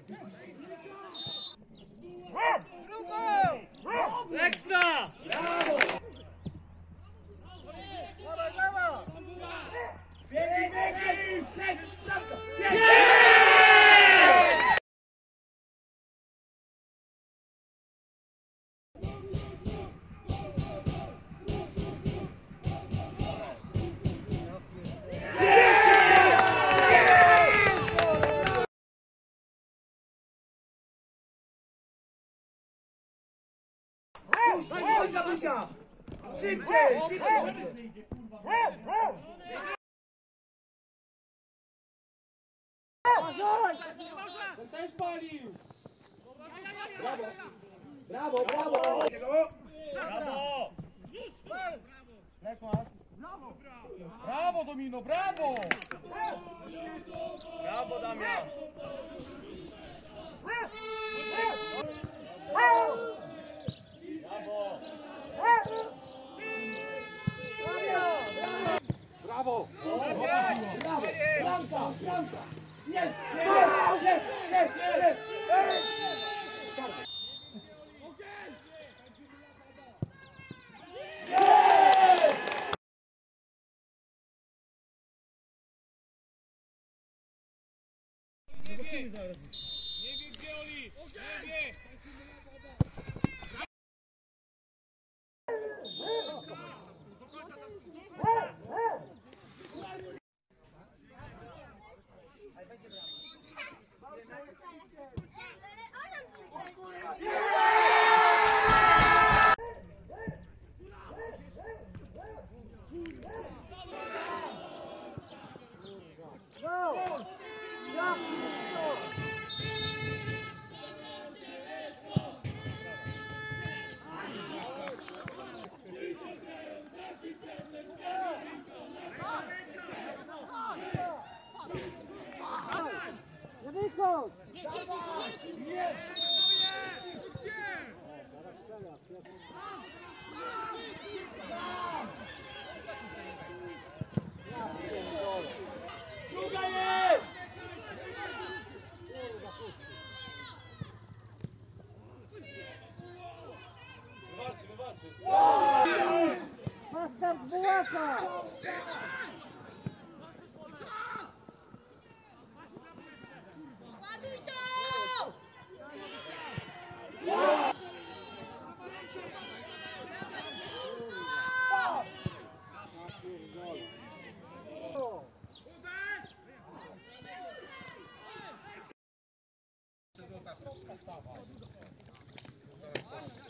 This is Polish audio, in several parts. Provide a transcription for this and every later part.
Ekstra! Brawo! Biegnij, biegnij! Lecisz, bramka! Chodź, Gabrysia! Szybciej, szybciej! Ten też palił! Brawo! Brawo, brawo! Brawo! Brawo, Domino, brawo! Brawo, Damian! Brawo! Brawo! Bramka! Bramka! Jest! Jest! Jest! Jest! Nie wie gdzie Oli! Nie wie! Druga jest! Master Bułaka! Ładuj to!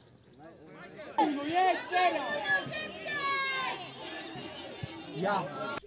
No jedź teraz! Szybciej! Ja!